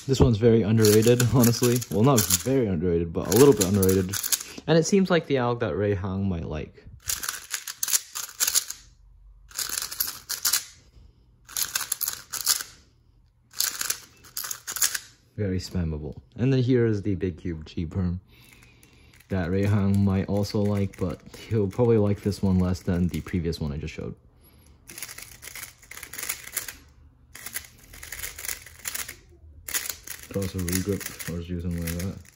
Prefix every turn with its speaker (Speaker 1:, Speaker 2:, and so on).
Speaker 1: This one's very underrated, honestly. Well, not very underrated, but a little bit underrated. And it seems like the alg that Ray Hang might like. Very spammable. And then here is the Big Cube G Perm that Ray Hang might also like, but he'll probably like this one less than the previous one I just showed. Also regrip, I was using like that.